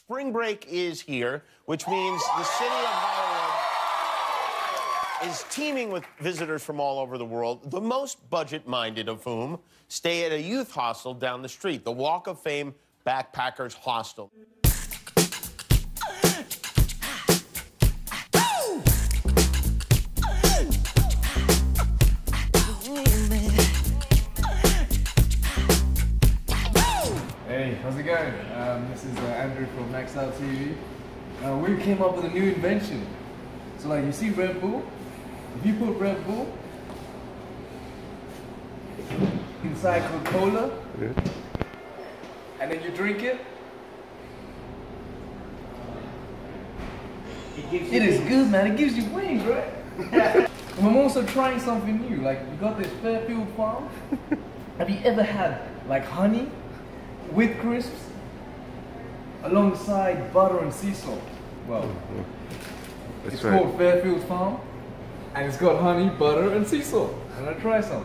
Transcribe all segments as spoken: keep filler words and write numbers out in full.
Spring break is here, which means the city of Hollywood is teeming with visitors from all over the world, the most budget-minded of whom stay at a youth hostel down the street, the Walk of Fame Backpackers Hostel. Hey, how's it going? Um, this is uh, Andrew from Maxed Out T V. Uh, we came up with a new invention. So like, you see Red Bull? If you put Red Bull inside Coca-Cola, yeah, and then you drink it, it, gives you it is good, man. It gives you wings, right? And I'm also trying something new. Like, you got this Fairfield farm. Have you ever had like honey with crisps alongside butter and sea salt? Well, That's it's right. called Fairfield Farm, and it's got honey, butter, and sea salt. I'm gonna try some.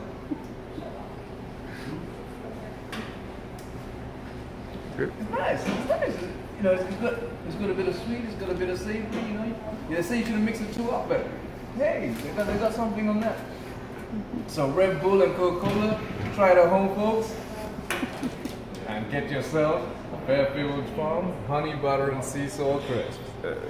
It's nice. It's nice. You know, it's got it's got a bit of sweet. It's got a bit of savory. You know, yeah, they say you should mix the two up, but hey, they got they got something on that. So Red Bull and Coca-Cola, try it at home, folks. And get yourself a Fairfield Farm honey, butter, and sea salt crisps.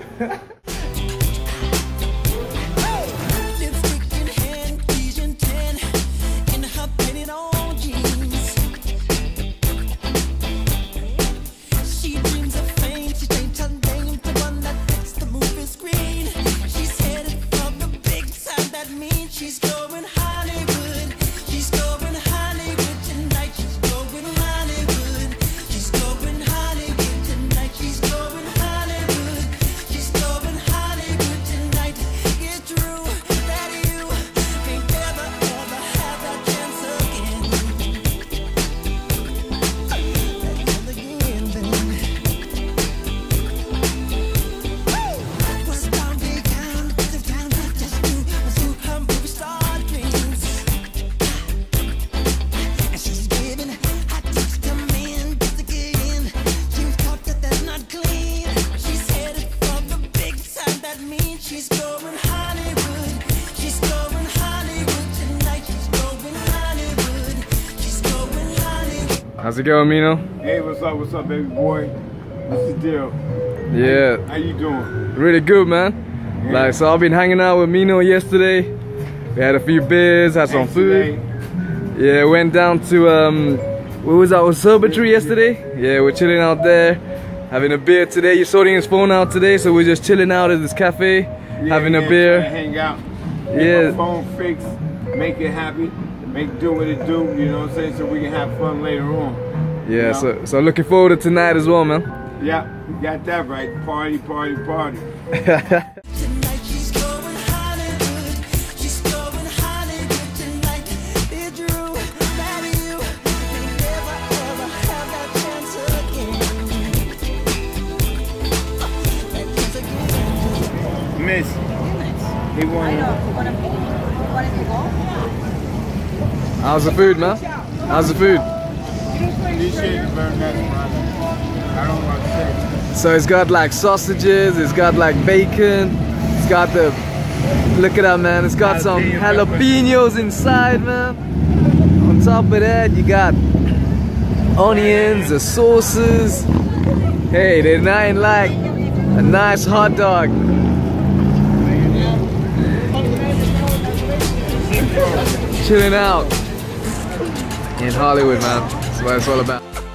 She's going Hollywood. She's going Hollywood tonight. She's going Hollywood. She's going Hollywood. How's it going, Mino? Hey, what's up? What's up, baby boy? What's the deal? Yeah. How, how you doing? Really good, man. Yeah. Like, so I've been hanging out with Mino yesterday. We had a few beers, had some food. Yeah, went down to um, where was that? Observatory yesterday. Yeah, we're chilling out there, having a beer today. You're sorting his phone out today, so we're just chilling out at this cafe, yeah, having yeah, a beer. Hang out. Get yeah. my phone fixed, make it happy, make do what it do. You know what I'm saying? So we can have fun later on. Yeah. You know? So so looking forward to tonight as well, man. Yeah, you got that right. Party, party, party. Miss, he wanted. How's the food, man? How's the food? So it's got like sausages, it's got like bacon, it's got the, look at that, man, it's got some jalapenos inside, man. On top of that, you got onions, the sauces. Hey, they're not like a nice hot dog. Chilling out in Hollywood, man. That's what it's all about.